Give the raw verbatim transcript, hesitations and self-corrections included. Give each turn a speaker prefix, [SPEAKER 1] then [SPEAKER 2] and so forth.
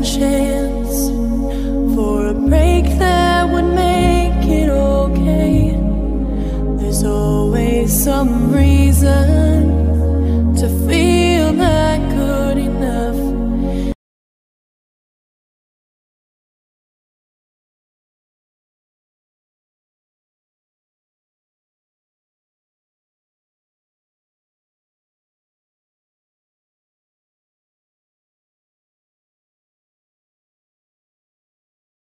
[SPEAKER 1] second chance for a break that would make it okay. There's always some reason